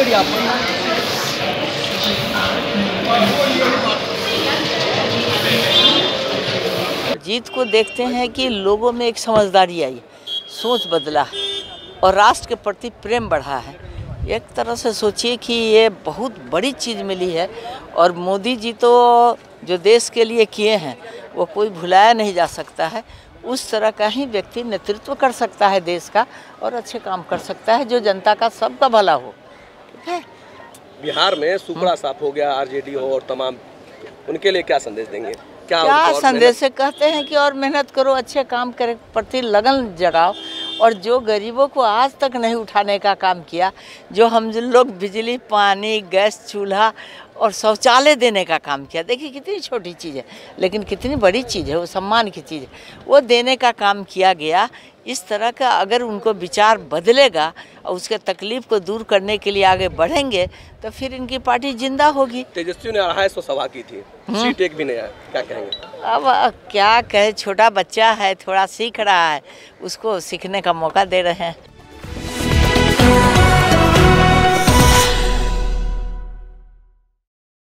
बताइए आप। जीत को देखते हैं कि लोगों में एक समझदारी आई, सोच बदला और राष्ट्र के प्रति प्रेम बढ़ा है। एक तरह से सोचिए कि ये बहुत बड़ी चीज़ मिली है और मोदी जी तो जो देश के लिए किए हैं वो कोई भुलाया नहीं जा सकता है। उस तरह का ही व्यक्ति नेतृत्व कर सकता है देश का और अच्छे काम कर सकता है जो जनता का सबका भला हो। ठीक है। बिहार में सुपड़ा साफ हो गया, आरजेडी हो और तमाम, उनके लिए क्या संदेश देंगे? क्या संदेश से कहते हैं कि और मेहनत करो, अच्छे काम करे, प्रति लगन जगाओ और जो गरीबों को आज तक नहीं उठाने का काम किया, जो हम लोग बिजली, पानी, गैस, चूल्हा और शौचालय देने का काम किया। देखिए कितनी छोटी चीज़ है लेकिन कितनी बड़ी चीज़ है, वो सम्मान की चीज़ है, वो देने का काम किया गया। इस तरह का अगर उनको विचार बदलेगा और उसके तकलीफ को दूर करने के लिए आगे बढ़ेंगे तो फिर इनकी पार्टी जिंदा होगी। तेजस्वी ने 250 सभा की थी, सीट एक भी नहीं आया, क्या कहेंगे? अब क्या कहे, छोटा बच्चा है, थोड़ा सीख रहा है, उसको सीखने का मौका दे रहे हैं।